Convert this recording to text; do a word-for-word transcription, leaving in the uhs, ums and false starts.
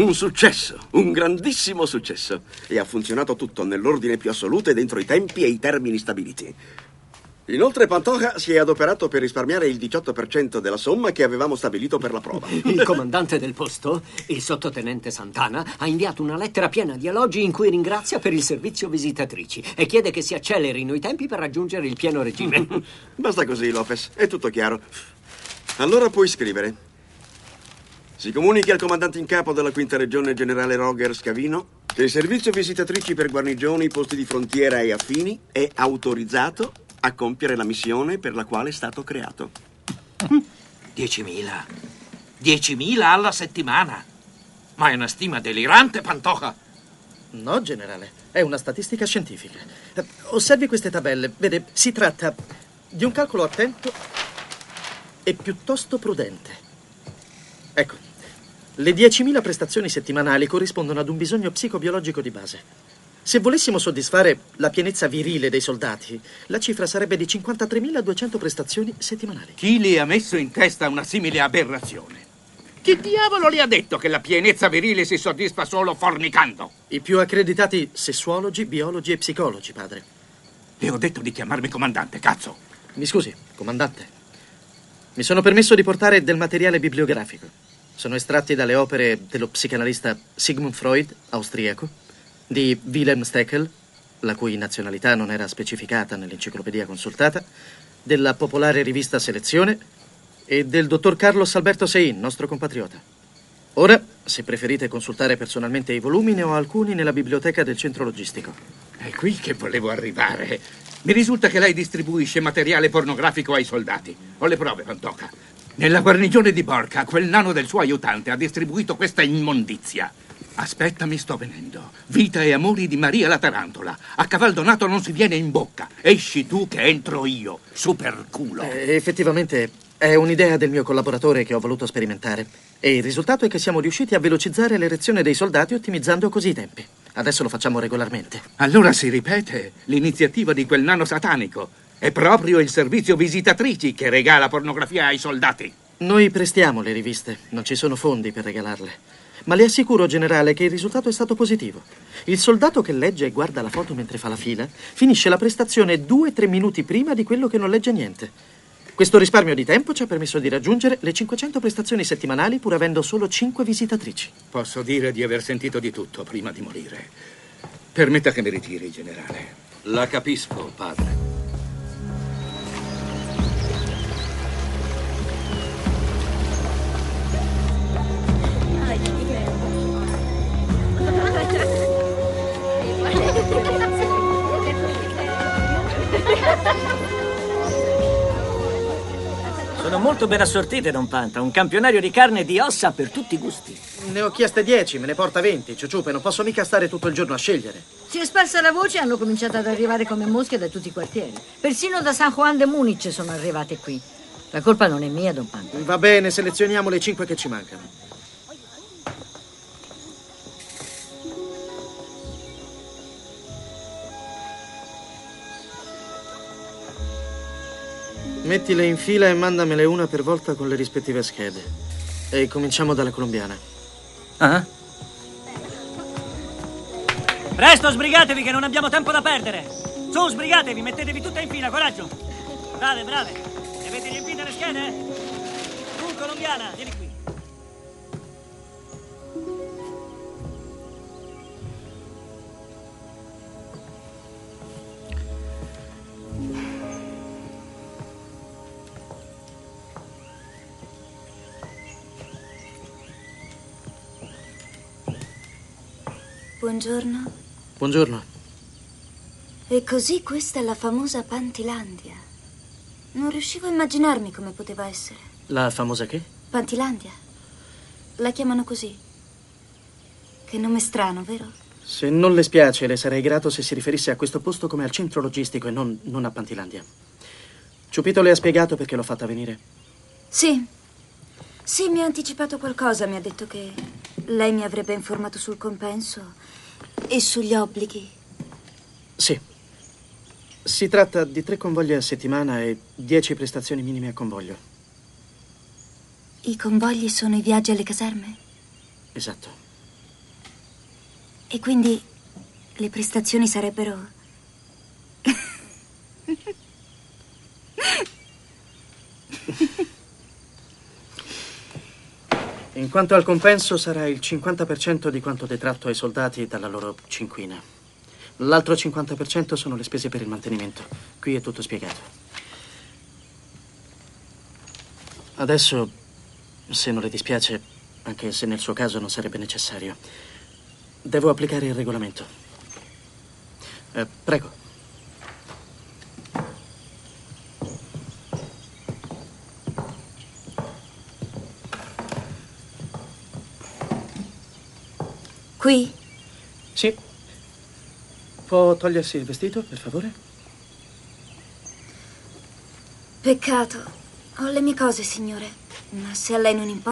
Un successo, un grandissimo successo. E ha funzionato tutto nell'ordine più assoluto e dentro i tempi e i termini stabiliti. Inoltre Pantoja si è adoperato per risparmiare il diciotto per cento della somma che avevamo stabilito per la prova. Il comandante del posto, il sottotenente Santana, ha inviato una lettera piena di elogi in cui ringrazia per il servizio visitatrici e chiede che si accelerino i tempi per raggiungere il pieno regime. Basta così, Lopez. È tutto chiaro. Allora puoi scrivere. Si comunichi al comandante in capo della quinta regione, generale Roger Scavino, che il servizio visitatrici per guarnigioni, posti di frontiera e affini è autorizzato a compiere la missione per la quale è stato creato. Diecimila. Diecimila alla settimana. Ma è una stima delirante, Pantoja. No, generale. È una statistica scientifica. Eh, Osservi queste tabelle. Vede, si tratta di un calcolo attento e piuttosto prudente. Ecco, le diecimila prestazioni settimanali corrispondono ad un bisogno psicobiologico di base. Se volessimo soddisfare la pienezza virile dei soldati, la cifra sarebbe di cinquantatremiladuecento prestazioni settimanali. Chi le ha messo in testa una simile aberrazione? Chi diavolo le ha detto che la pienezza virile si soddisfa solo fornicando? I più accreditati sessuologi, biologi e psicologi, padre. Le ho detto di chiamarmi comandante, cazzo! Mi scusi, comandante. Mi sono permesso di portare del materiale bibliografico. Sono estratti dalle opere dello psicanalista Sigmund Freud, austriaco, di Wilhelm Steckel, la cui nazionalità non era specificata nell'enciclopedia consultata, della popolare rivista Selezione e del dottor Carlos Alberto Sein, nostro compatriota. Ora, se preferite consultare personalmente i volumi, ne ho alcuni nella biblioteca del centro logistico. È qui che volevo arrivare. Mi risulta che lei distribuisce materiale pornografico ai soldati. Ho le prove, Pantoja. Nella guarnigione di Borca, quel nano del suo aiutante ha distribuito questa immondizia. Aspetta, mi sto venendo. Vita e amori di Maria la Tarantola. A cavaldonato non si viene in bocca. Esci tu che entro io. Super culo. Eh, effettivamente è un'idea del mio collaboratore che ho voluto sperimentare. E il risultato è che siamo riusciti a velocizzare l'erezione dei soldati ottimizzando così i tempi. Adesso lo facciamo regolarmente. Allora si ripete l'iniziativa di quel nano satanico. È proprio il servizio visitatrici che regala pornografia ai soldati. Noi prestiamo le riviste. Non ci sono fondi per regalarle. Ma le assicuro, generale, che il risultato è stato positivo. Il soldato che legge e guarda la foto mentre fa la fila finisce la prestazione due o tre minuti prima di quello che non legge niente. Questo risparmio di tempo ci ha permesso di raggiungere le cinquecento prestazioni settimanali pur avendo solo cinque visitatrici. Posso dire di aver sentito di tutto prima di morire. Permetta che mi ritiri, generale. La capisco, padre. Sono molto ben assortite, Don Panta. Un campionario di carne e di ossa per tutti i gusti. Ne ho chieste dieci, me ne porta venti. Ciuciupe, non posso mica stare tutto il giorno a scegliere. Si è sparsa la voce e hanno cominciato ad arrivare come mosche da tutti i quartieri. Persino da San Juan de Muniz sono arrivate qui. La colpa non è mia, Don Panta. Va bene, selezioniamo le cinque che ci mancano. Mettile in fila e mandamele una per volta con le rispettive schede. E cominciamo dalla colombiana. Ah? Presto, sbrigatevi che non abbiamo tempo da perdere. Su, sbrigatevi, mettetevi tutte in fila, coraggio. Brave, brave. Le avete riempite le schede? Tu, colombiana, vieni qui. Buongiorno. Buongiorno. E così questa è la famosa Pantilandia. Non riuscivo a immaginarmi come poteva essere. La famosa che? Pantilandia. La chiamano così. Che nome strano, vero? Se non le spiace, le sarei grato se si riferisse a questo posto come al centro logistico e non, non a Pantilandia. Ciupito le ha spiegato perché l'ho fatta venire? Sì. Sì, mi ha anticipato qualcosa. Mi ha detto che lei mi avrebbe informato sul compenso e sugli obblighi. Sì. Si tratta di tre convogli a settimana e dieci prestazioni minime a convoglio. I convogli sono i viaggi alle caserme? Esatto. E quindi le prestazioni sarebbero... In quanto al compenso, sarà il cinquanta per cento di quanto detratto ai soldati dalla loro cinquina. L'altro cinquanta per cento sono le spese per il mantenimento. Qui è tutto spiegato. Adesso, se non le dispiace, anche se nel suo caso non sarebbe necessario, devo applicare il regolamento. Eh, prego. Qui? Sì. Può togliersi il vestito, per favore? Peccato. Ho le mie cose, signore. Ma se a lei non importa...